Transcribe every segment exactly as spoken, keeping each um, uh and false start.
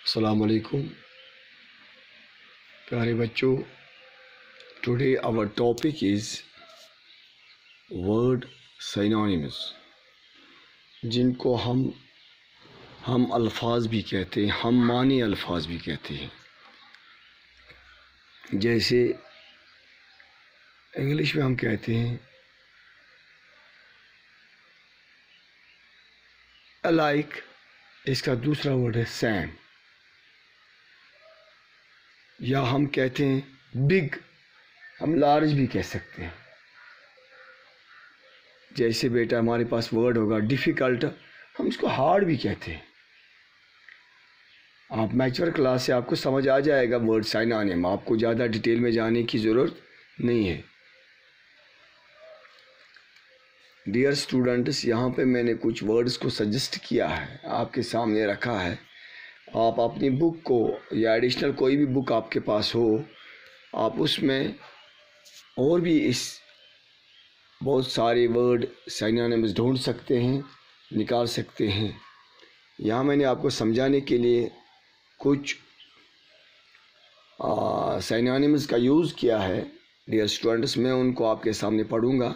अस्सलाम वालेकुम प्यारे बच्चों। Today our topic is word synonyms, जिनको हम हम अल्फाज भी कहते हैं, हम मानी अल्फाज भी कहते हैं। जैसे इंग्लिश में हम कहते हैं अलाइक, इसका दूसरा वर्ड है सैम। या हम कहते हैं बिग, हम लार्ज भी कह सकते हैं। जैसे बेटा हमारे पास वर्ड होगा डिफ़िकल्ट, हम इसको हार्ड भी कहते हैं। आप मैच्योर क्लास से आपको समझ आ जाएगा वर्ड सिनोनिम, आपको ज़्यादा डिटेल में जाने की ज़रूरत नहीं है। डियर स्टूडेंट्स, यहाँ पे मैंने कुछ वर्ड्स को सजेस्ट किया है, आपके सामने रखा है। आप अपनी बुक को या एडिशनल कोई भी बुक आपके पास हो, आप उसमें और भी इस बहुत सारे वर्ड सिनोनिम्स ढूंढ सकते हैं, निकाल सकते हैं। यहाँ मैंने आपको समझाने के लिए कुछ सिनोनिम्स का यूज़ किया है। डियर स्टूडेंट्स, मैं उनको आपके सामने पढ़ूँगा।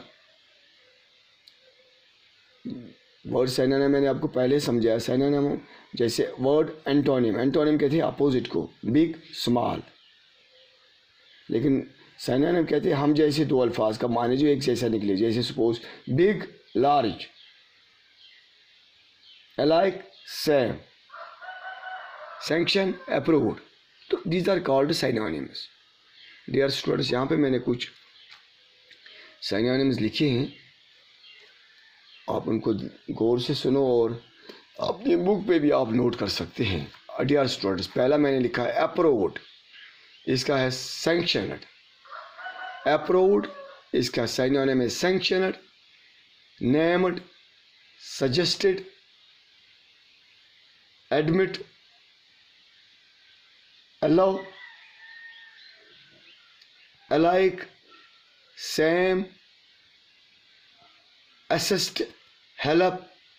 वर्ड सिनोनिम मैंने आपको पहले समझाया। सिनोनिम जैसे वर्ड एंटोनिम, एंटोनिम कहते हैं अपोजिट को, बिग स्मॉल। लेकिन सिनोनिम कहते हैं हम जैसे दो अल्फाज का माने जो एक जैसा निकले। जैसे suppose big large, alike same, sanction approved. तो these are called synonyms. Dear students, यहाँ पे मैंने कुछ सिनोनिम्स लिखे हैं, आप उनको गौर से सुनो और अपनी बुक पे भी आप नोट कर सकते हैं। डियर स्टूडेंट्स, पहला मैंने लिखा है अप्रूव्ड, इसका है सैंक्शनड। अप्रूव्ड, इसका सिनोनिम है sanctioned, named, suggested, admit, allow, alike, same, assist, help,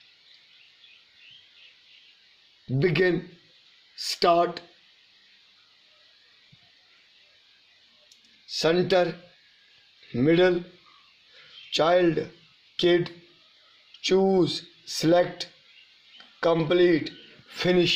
begin, start, center, middle, child, kid, choose, select, complete, finish,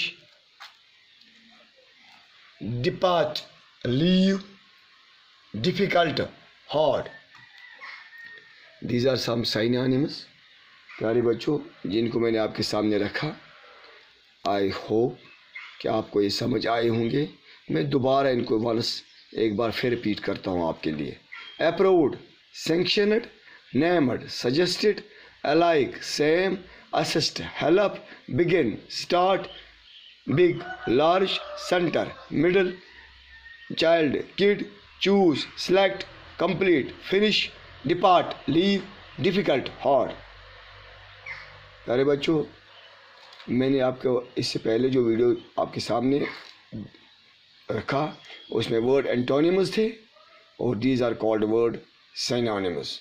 depart, leave, difficult, hard. These are some synonyms प्यारे बच्चों जिनको मैंने आपके सामने रखा। आई होप कि आपको ये समझ आए होंगे। मैं दोबारा इनको वंस एक बार फिर रिपीट करता हूँ आपके लिए। Approved, sanctioned, named, suggested, alike, same, assist, help, begin, start, big, large, centre, middle, child, kid, choose, select, complete, finish, depart, leave, difficult, hard. प्यारे बच्चों, मैंने आपको इससे पहले जो वीडियो आपके सामने रखा उसमें वर्ड एंटोनिम्स थे और these are called word synonyms.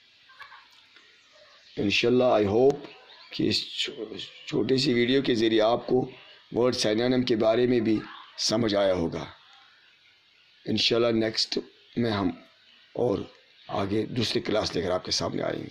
इंशाल्लाह आई होप कि इस छोटी सी वीडियो के ज़रिए आपको वर्ड सिनोनिम के बारे में भी समझ आया होगा। इंशाल्लाह नेक्स्ट में हम और आगे दूसरी क्लास लेकर आपके सामने आएंगे।